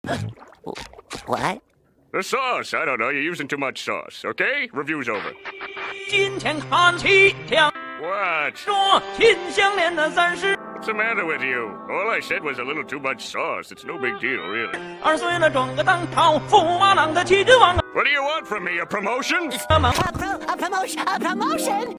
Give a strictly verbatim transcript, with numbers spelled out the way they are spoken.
What? The sauce. I don't know. You're using too much sauce. Okay? Review's over. Ching Cheng Hanji What? 说秦香莲的三十 What's the matter with you? All I said was a little too much sauce. It's no big deal, really. 二岁了转个当朝，驸马郎的旗帜王。 What do you want from me? A promotion? A, pro a promotion? A promotion?